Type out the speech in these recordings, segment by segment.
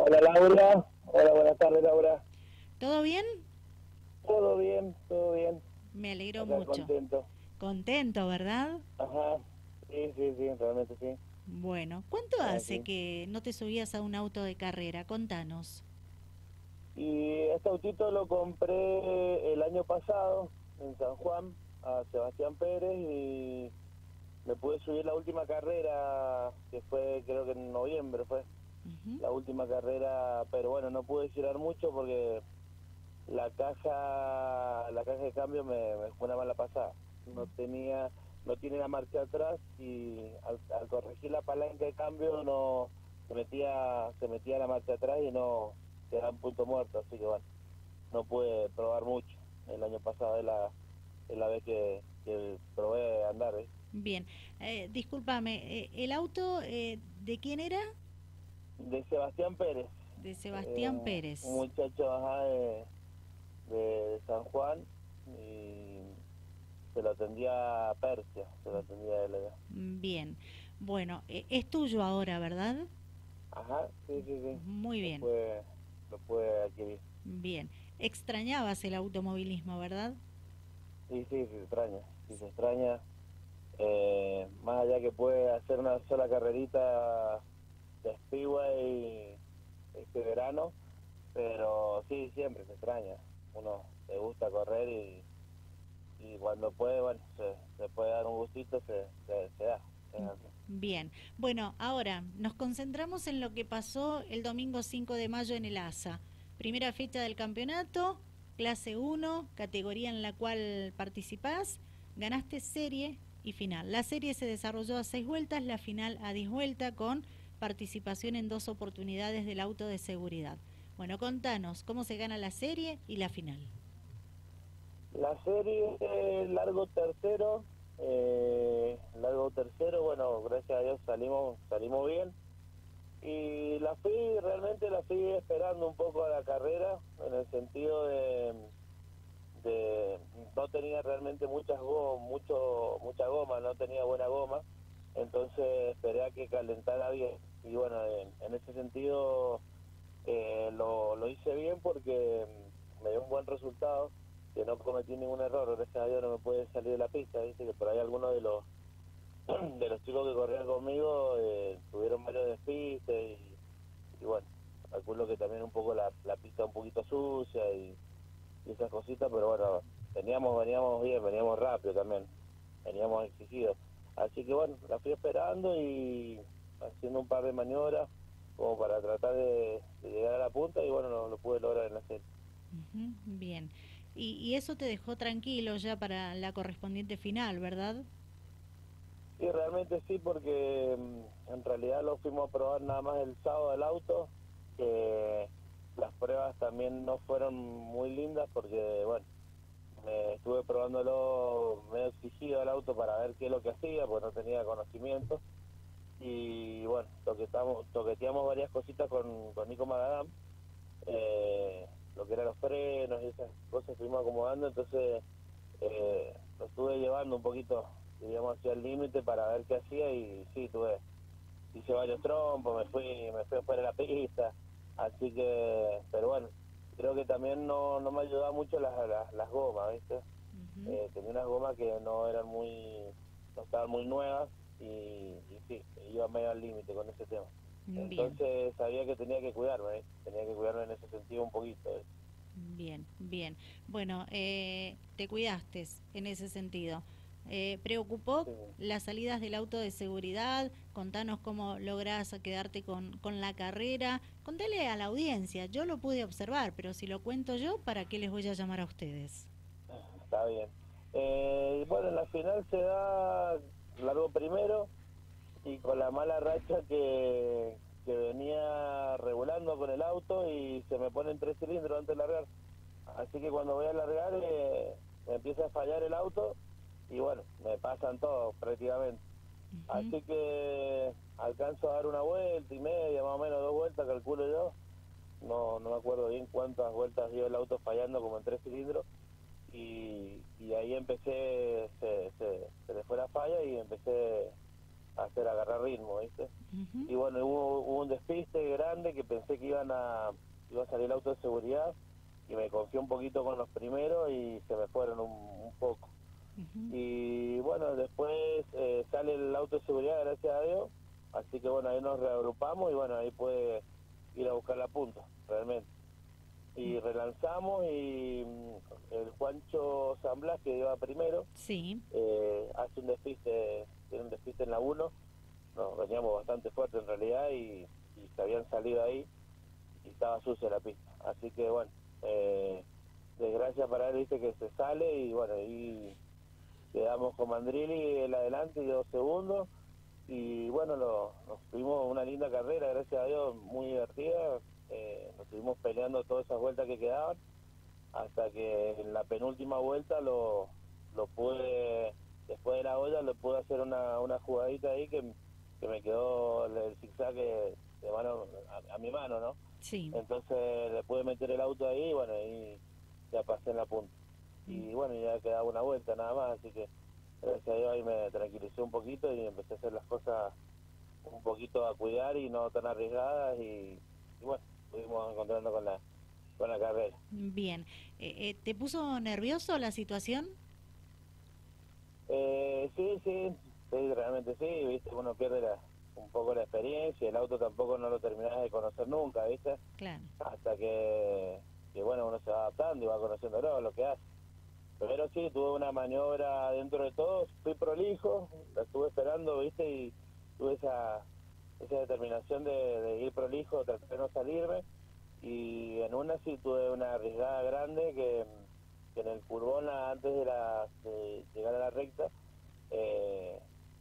Hola Laura, hola, buenas tardes Laura. ¿Todo bien? Todo bien, todo bien. Me alegro Acá mucho. contento. Contento, ¿verdad? Ajá, sí, sí, sí, realmente sí. Bueno, ¿cuánto hace Así. que no te subías a un auto de carrera? Contanos. Y este autito lo compré el año pasado en San Juan a Sebastián Pérez y me pude subir la última carrera, que fue creo que en noviembre fue Ujú. la última carrera, pero bueno, no pude girar mucho porque la caja de cambio me fue una mala pasada. No tiene la marcha atrás y al corregir la palanca de cambio no se metía la marcha atrás y no quedaba en punto muerto, así que bueno, no pude probar mucho. El año pasado es la vez que probé andar, ¿eh? Bien. Discúlpame, ¿el auto de quién era? De Sebastián Pérez, De Sebastián un Pérez. muchacho ajá, de San Juan, y se lo atendía a Persia, se lo atendía a él allá. Bien. Bueno, es tuyo ahora, ¿verdad? Ajá, sí, sí, sí, Muy lo bien. puede, lo puede adquirir. Bien. Extrañabas el automovilismo, ¿verdad? Sí, sí, se extraña, sí se extraña. Más allá que puede hacer una sola carrerita de Speedway este verano, pero sí, siempre se extraña. Uno le gusta correr y cuando puede, bueno, se puede dar un gustito, se da. Es así. Bien, bueno, ahora nos concentramos en lo que pasó el domingo 5 de mayo en el ASA. Primera fecha del campeonato, clase uno, categoría en la cual participás, ganaste serie y final. La serie se desarrolló a 6 vueltas, la final a 10 vueltas con participación en 2 oportunidades del auto de seguridad. Bueno, contanos cómo se gana la serie y la final. La serie largo tercero, bueno, gracias a Dios salimos bien. Y realmente la fui esperando un poco a la carrera, en el sentido de no tenía realmente mucha goma, no tenía buena goma, entonces esperé a que calentara bien. Y bueno, en ese sentido lo hice bien porque me dio un buen resultado, que no cometí ningún error, gracias a Dios no me puede salir de la pista, dice que por ahí algunos de los chicos que corrían conmigo tuvieron varios despistes y bueno, calculo que también un poco la pista un poquito sucia y esas cositas, pero bueno, veníamos bien, veníamos rápido también, veníamos exigidos. Así que bueno, la fui esperando y haciendo un par de maniobras como para tratar de llegar a la punta y bueno, lo pude lograr en la serie. Ujú, bien. Y eso te dejó tranquilo ya para la correspondiente final, ¿verdad? Sí, realmente sí, porque en realidad lo fuimos a probar nada más el sábado del auto, que las pruebas también no fueron muy lindas porque, bueno, me estuve probándolo medio exigido el auto para ver qué es lo que hacía, porque no tenía conocimiento. Y bueno, toqueteamos varias cositas con Nico Magadán, lo que eran los frenos y esas cosas fuimos acomodando, entonces lo estuve llevando un poquito, digamos, hacia el límite para ver qué hacía y sí, hice varios trompos, me fui afuera de la pista, así que, pero bueno, creo que también no me ayudaba mucho las gomas, ¿viste? Ujú. Tenía unas gomas que no estaban muy nuevas y sí, iba medio al límite con ese tema. Bien, Entonces sabía que tenía que cuidarme, ¿eh? Tenía que cuidarme en ese sentido un poquito, ¿eh? bien, bien. Bueno, te cuidaste en ese sentido. ¿Preocupó Sí. las salidas del auto de seguridad? Contanos cómo lográs quedarte con la carrera. Contale a la audiencia, yo lo pude observar, pero si lo cuento yo, ¿para qué les voy a llamar a ustedes? Está bien. Bueno, en la final se da largo primero y con la mala racha que venía regulando con el auto y se me ponen 3 cilindros antes de largar. Así que cuando voy a largar me empieza a fallar el auto y bueno, me pasan todos prácticamente. Ujú. Así que alcanzo a dar una vuelta y media, más o menos 2 vueltas, calculo yo. No me acuerdo bien cuántas vueltas dio el auto fallando, como en 3 cilindros y ahí se le fue la falla y empecé hacer agarrar ritmo, ¿viste? Ujú. Y bueno, hubo un despiste grande que pensé que iba a salir el auto de seguridad y me confié un poquito con los primeros y se me fueron un poco. Ujú. Y bueno, después sale el auto de seguridad, gracias a Dios, así que bueno, ahí nos reagrupamos y bueno, ahí puede ir a buscar la punta, realmente. Y relanzamos y el Juancho San Blas, que iba primero, Sí. hace tiene un despiste en la 1, nos veníamos bastante fuerte en realidad y se habían salido ahí y estaba sucia la pista. Así que bueno, desgracia para él, viste que se sale y bueno, y quedamos con Mandrilli el adelante y 2 segundos y bueno, nos tuvimos una linda carrera, gracias a Dios, muy divertida. Nos estuvimos peleando todas esas vueltas que quedaban hasta que en la penúltima vuelta lo pude, después de la olla, le pude hacer una jugadita ahí que me quedó el zigzag de mano a mi mano, ¿no? Sí. Entonces le pude meter el auto ahí y bueno, ahí ya pasé en la punta. Y bueno, ya quedaba una vuelta nada más, así que gracias a Dios ahí me tranquilicé un poquito y empecé a hacer las cosas un poquito a cuidar y no tan arriesgadas y bueno, estuvimos encontrando con la carrera. Bien. ¿Te puso nervioso la situación? Sí, realmente sí, viste, uno pierde un poco la experiencia, el auto tampoco no lo terminás de conocer nunca, viste, Claro. hasta que bueno, uno se va adaptando y va conociéndolo, lo que hace. Pero sí, tuve una maniobra dentro de todo, fui prolijo, la estuve esperando, viste, y tuve esa determinación de ir prolijo, tratar de no salirme, y en una sí tuve una arriesgada grande que en el curvón antes de llegar a la recta, eh,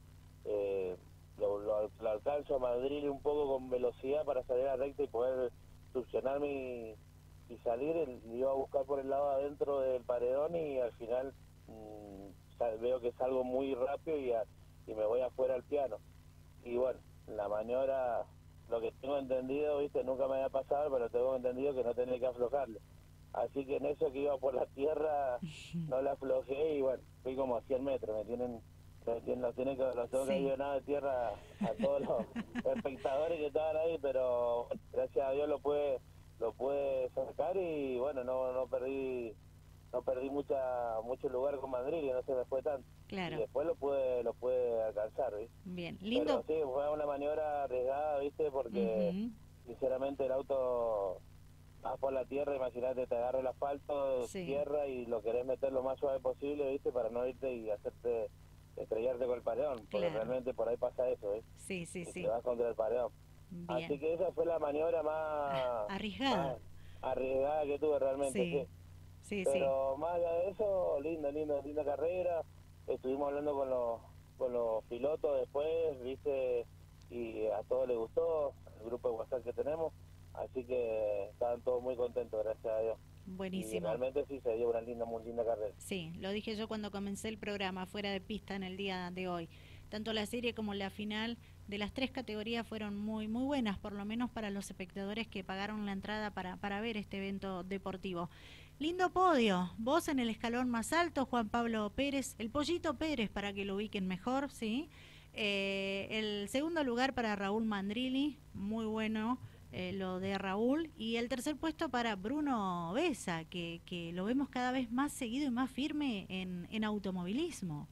lo alcanzo a Madrid un poco con velocidad para salir a la recta y poder succionarme y salir, iba a buscar por el lado adentro del paredón y al final veo que salgo muy rápido y me voy afuera al piano. Y bueno, la maniobra, lo que tengo entendido, viste, nunca me había pasado, pero tengo entendido que no tenía que aflojarle. Así que en eso que iba por la tierra, no la aflojé y bueno, fui como a 100 metros, los tengo que Sí. ayudar de tierra a todos los espectadores que estaban ahí, pero bueno, gracias a Dios lo pude sacar y bueno, no perdí mucho lugar con Madrid y no se me fue tanto. Y Claro. después lo pude alcanzar, ¿viste? Bien. Pero Lindo. sí, fue una maniobra arriesgada, ¿viste? Porque Ujú. sinceramente el auto vas por la tierra, imagínate, te agarra el asfalto, Sí. tierra y lo querés meter lo más suave posible, ¿viste? Para no irte y hacerte estrellarte con el paredón, porque Claro. realmente por ahí pasa eso, ¿viste? Sí, sí, Y te sí. vas contra el paredón. Así Bien. que esa fue la maniobra Arriesgada. más arriesgada que tuve realmente, sí. Sí. Sí, sí. Pero más allá de eso, linda carrera. Estuvimos hablando con los pilotos después, viste, y a todos les gustó, el grupo de WhatsApp que tenemos, así que estaban todos muy contentos, gracias a Dios. Y Buenísimo. realmente sí se dio una muy linda carrera. Sí, lo dije yo cuando comencé el programa fuera de pista en el día de hoy. Tanto la serie como la final de las tres categorías fueron muy muy buenas, por lo menos para los espectadores que pagaron la entrada para ver este evento deportivo. Lindo podio, vos en el escalón más alto, Juan Pablo Pérez, el Pollito Pérez para que lo ubiquen mejor, ¿sí? El segundo lugar para Raúl Mandrilli, muy bueno lo de Raúl. Y el tercer puesto para Bruno Besa, que lo vemos cada vez más seguido y más firme en automovilismo.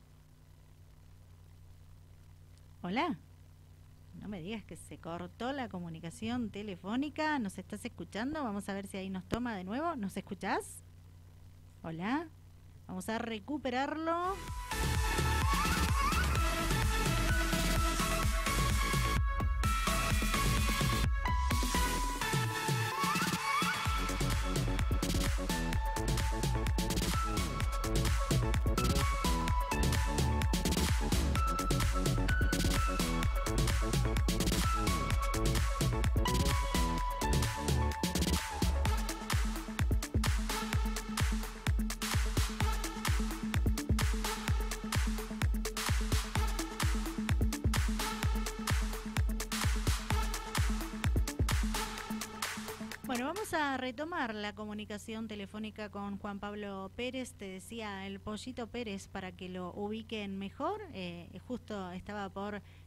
Hola, no me digas que se cortó la comunicación telefónica. ¿Nos estás escuchando? Vamos a ver si ahí nos toma de nuevo. ¿Nos escuchás? Hola, vamos a recuperarlo. Bueno, vamos a retomar la comunicación telefónica con Juan Pablo Pérez. Te decía el Pollito Pérez para que lo ubiquen mejor. Justo estaba por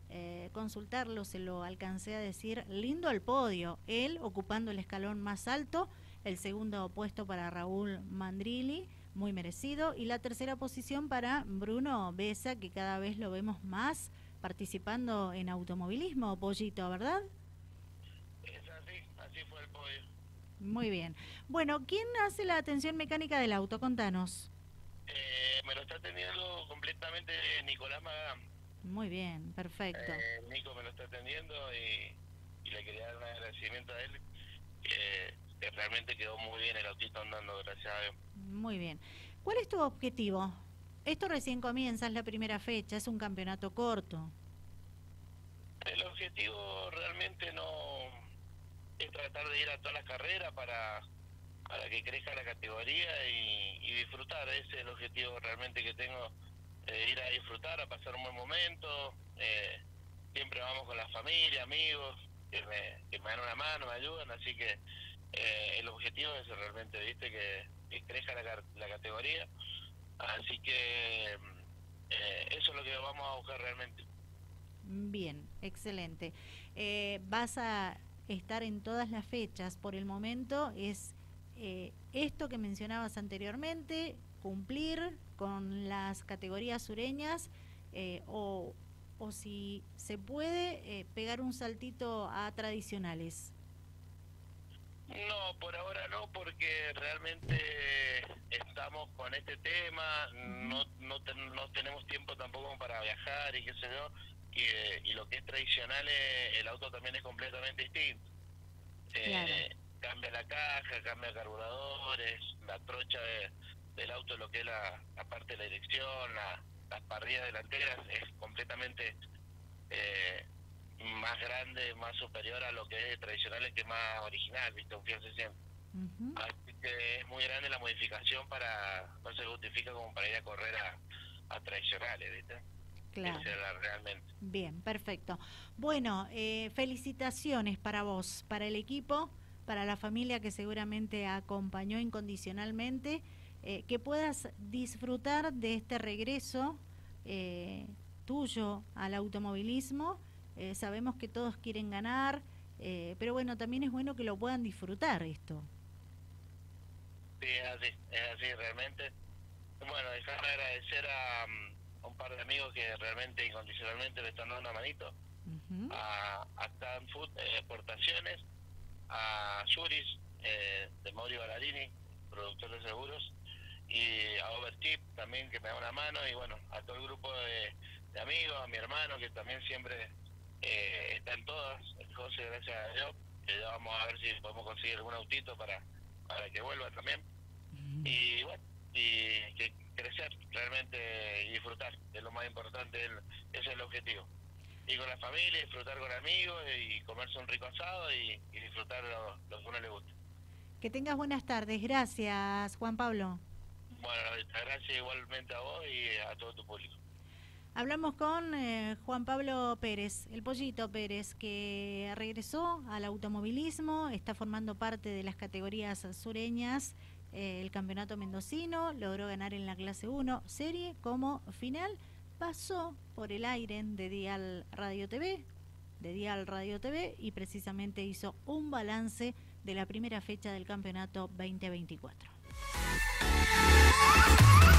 consultarlo, se lo alcancé a decir, lindo el podio, él ocupando el escalón más alto, el segundo puesto para Raúl Mandrilli, muy merecido, y la tercera posición para Bruno Besa, que cada vez lo vemos más participando en automovilismo, Pollito, ¿verdad? Es así, así fue el podio. Muy bien. Bueno, ¿quién hace la atención mecánica del auto? Contanos. Me lo está atendiendo completamente Nicolás Magán. Muy bien, perfecto. Nico me lo está atendiendo y le quería dar un agradecimiento a él, que realmente quedó muy bien el autito andando, gracias a Dios. Muy bien. ¿Cuál es tu objetivo? Esto recién comienza, es la primera fecha, es un campeonato corto. El objetivo realmente no es tratar de ir a todas las carreras para que crezca la categoría y disfrutar. Ese es el objetivo realmente que tengo, ir a disfrutar, a pasar un buen momento. Siempre vamos con la familia, amigos, que me dan una mano, me ayudan, así que el objetivo es realmente, viste, que crezca la categoría. Así que eso es lo que vamos a buscar realmente. Bien, excelente. Vas a estar en todas las fechas. Por el momento es esto que mencionabas anteriormente, cumplir con las categorías sureñas o si se puede pegar un saltito a tradicionales. No, por ahora no, porque realmente estamos con este tema, no tenemos tiempo tampoco para viajar y qué sé yo, y lo que es tradicional, el auto también es completamente distinto. Claro. Cambia la caja, cambia carburadores, la trocha del auto, lo que es la parte de la dirección, las parrillas delanteras, es completamente más grande, más superior a lo que es tradicional, que es más original, ¿viste? Un Fiat 600. Así que es muy grande la modificación, no se justifica como para ir a correr a tradicionales, ¿viste? Claro. Realmente. Bien, perfecto. Bueno, felicitaciones para vos, para el equipo, para la familia que seguramente acompañó incondicionalmente, que puedas disfrutar de este regreso tuyo al automovilismo. Sabemos que todos quieren ganar, pero bueno, también es bueno que lo puedan disfrutar esto. Sí, es así realmente. Bueno, dejarme agradecer a un par de amigos que realmente incondicionalmente le están dando una manito, a Stan Food Exportaciones, a Yuris de Mauri Ballarini, productor de seguros, y a Overchip también, que me da una mano, y bueno, a todo el grupo de amigos, a mi hermano que también siempre está en todas, el José, gracias a Dios, que ya vamos a ver si podemos conseguir algún autito para que vuelva también. Y bueno, y que crecer realmente y disfrutar, es lo más importante, ese es el objetivo. Y con la familia, disfrutar con amigos y comerse un rico asado y disfrutar lo que a uno le gusta. Que tengas buenas tardes, gracias Juan Pablo. Bueno, gracias igualmente a vos y a todo tu público. Hablamos con Juan Pablo Pérez, el Pollito Pérez, que regresó al automovilismo, está formando parte de las categorías sureñas, el campeonato mendocino, logró ganar en la clase 1 serie como final, pasó por el aire de Dial Radio TV, y precisamente hizo un balance de la primera fecha del campeonato 2024.